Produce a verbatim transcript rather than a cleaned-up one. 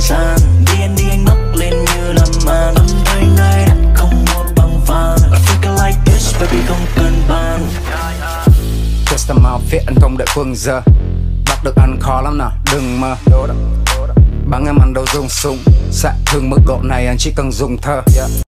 gian. Đi anh đi anh mắc lên như là màn. Âm thanh này đặt không mua bằng vàng. I think I like this baby không cần bàn. Custom outfit anh không đợi phương giờ. Bắt được anh khó lắm nào, đừng mơ. Bắn em ăn đâu dùng súng. Xạ thương mức độ này anh chỉ cần dùng thơ.